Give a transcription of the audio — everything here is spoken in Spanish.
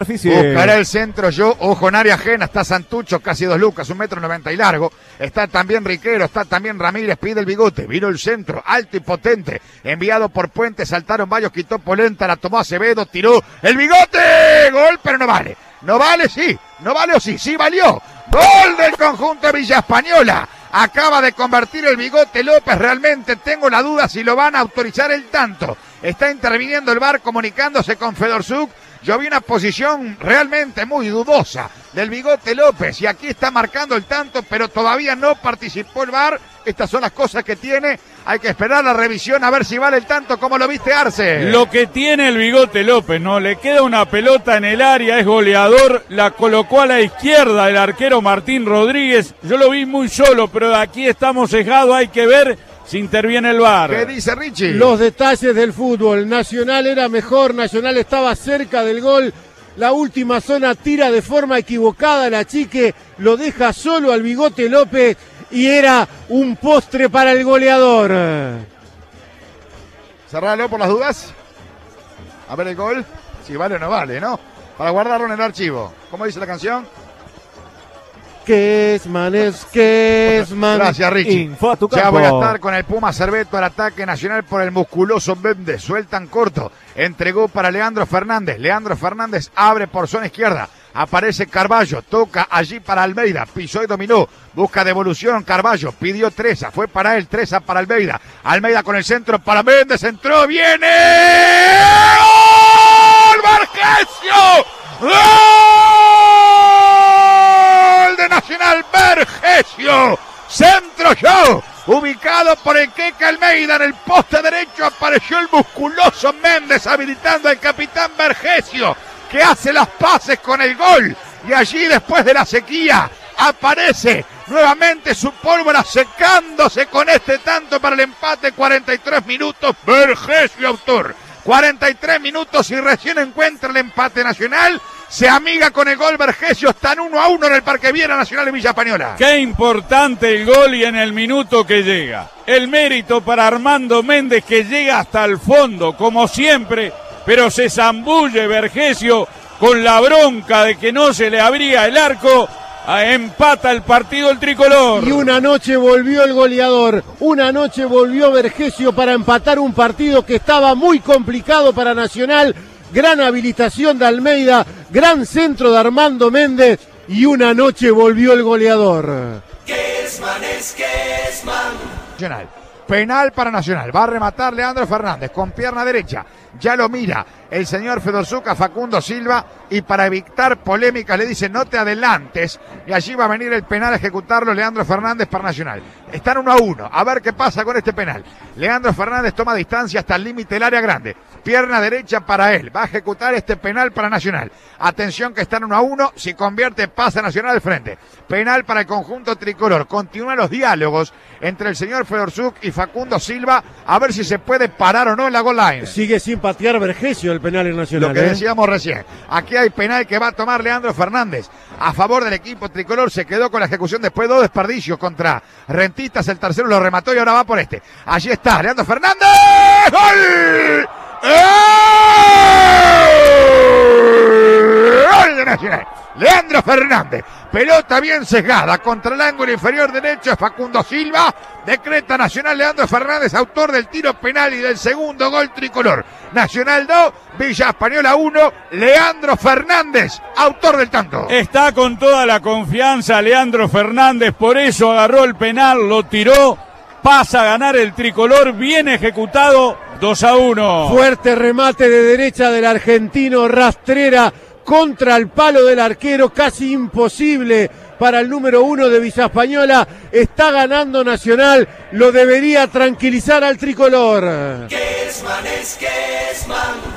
Buscará el centro yo, ojo en área ajena, está Santucho, casi 2 lucas, 1,90 m y largo, está también Riquero, está también Ramírez, pide el bigote, vino el centro, alto y potente, enviado por Puente, saltaron varios, quitó Polenta, la tomó Acevedo, tiró el bigote, gol, pero no vale, no vale, sí, no vale o sí, sí valió, gol del conjunto de Villa Española. Acaba de convertir el bigote López, realmente tengo la duda si lo van a autorizar el tanto. Está interviniendo el VAR comunicándose con Fedorsuk. Yo vi una posición realmente muy dudosa del bigote López y aquí está marcando el tanto, pero todavía no participó el VAR. Estas son las cosas que tiene. Hay que esperar la revisión a ver si vale el tanto. ¿Cómo lo viste, Arce? Lo que tiene el bigote López, ¿no? Le queda una pelota en el área, es goleador, la colocó a la izquierda el arquero Martín Rodríguez. Yo lo vi muy solo, pero aquí estamos cegados, hay que ver si interviene el VAR. ¿Qué dice Richie? Los detalles del fútbol. Nacional era mejor, Nacional estaba cerca del gol. La última zona tira de forma equivocada, la Chique lo deja solo al bigote López y era un postre para el goleador. Cerralo por las dudas. A ver el gol. Si vale o no vale, ¿no? Para guardarlo en el archivo. ¿Cómo dice la canción? Kesman es Kesman. Gracias, Richie. Info a tu campo. Ya voy a estar con el Puma Cerveto al ataque Nacional por el musculoso Méndez. Sueltan corto. Entregó para Leandro Fernández. Leandro Fernández abre por zona izquierda. Aparece Carballo. Toca allí para Almeida. Pisó y dominó. Busca devolución. Carballo pidió Treza. Fue para él. Treza para Almeida. Almeida con el centro para Méndez. Entró. ¡Viene! ¡Gol! ¡Vergesio! ¡Gol! De Nacional, Vergesio, centro yo, ubicado por Enqueque Almeida en el poste derecho, apareció el musculoso Méndez habilitando al capitán Vergesio, que hace las paces con el gol, y allí después de la sequía aparece nuevamente su pólvora secándose con este tanto para el empate. 43 minutos, Vergesio autor, 43 minutos y recién encuentra el empate Nacional. Se amiga con el gol Vergesio, están 1-1 en el Parque Viera Nacional de Villa Española. Qué importante el gol y en el minuto que llega. El mérito para Armando Méndez, que llega hasta el fondo, como siempre, pero se zambulle Vergesio con la bronca de que no se le abría el arco. Empata el partido el tricolor. Y una noche volvió el goleador, una noche volvió Vergesio para empatar un partido que estaba muy complicado para Nacional. Gran habilitación de Almeida, gran centro de Armando Méndez y una noche volvió el goleador. Kesman es Kesman. Nacional. Penal para Nacional. Va a rematar Leandro Fernández con pierna derecha. Ya lo mira el señor Fedorsuk a Facundo Silva y para evitar polémicas le dice no te adelantes y allí va a venir el penal a ejecutarlo Leandro Fernández para Nacional. Están 1-1. A ver qué pasa con este penal. Leandro Fernández toma distancia hasta el límite del área grande. Pierna derecha para él. Va a ejecutar este penal para Nacional. Atención que están 1-1. Si convierte pasa Nacional al frente. Penal para el conjunto tricolor. Continúan los diálogos entre el señor Fedorsuk y Facundo Silva a ver si se puede parar o no en la goal line. Sigue sin patear Vergesio el penal en Nacional. Lo que decíamos recién. Aquí hay penal que va a tomar Leandro Fernández a favor del equipo tricolor. Se quedó con la ejecución después 2 desperdicios contra Rentistas. El tercero lo remató y ahora va por este. Allí está Leandro Fernández. ¡Gol! ¡Gol de Nacional! Leandro Fernández, pelota bien sesgada contra el ángulo inferior derecho de Facundo Silva, decreta Nacional Leandro Fernández, autor del tiro penal y del segundo gol tricolor. Nacional 2, Villa Española 1, Leandro Fernández, autor del tanto. Está con toda la confianza Leandro Fernández, por eso agarró el penal, lo tiró, pasa a ganar el tricolor, bien ejecutado, 2-1. Fuerte remate de derecha del argentino Rastrera contra el palo del arquero, casi imposible para el número 1 de Villa Española. Está ganando Nacional, lo debería tranquilizar al tricolor. Kesman es Kesman.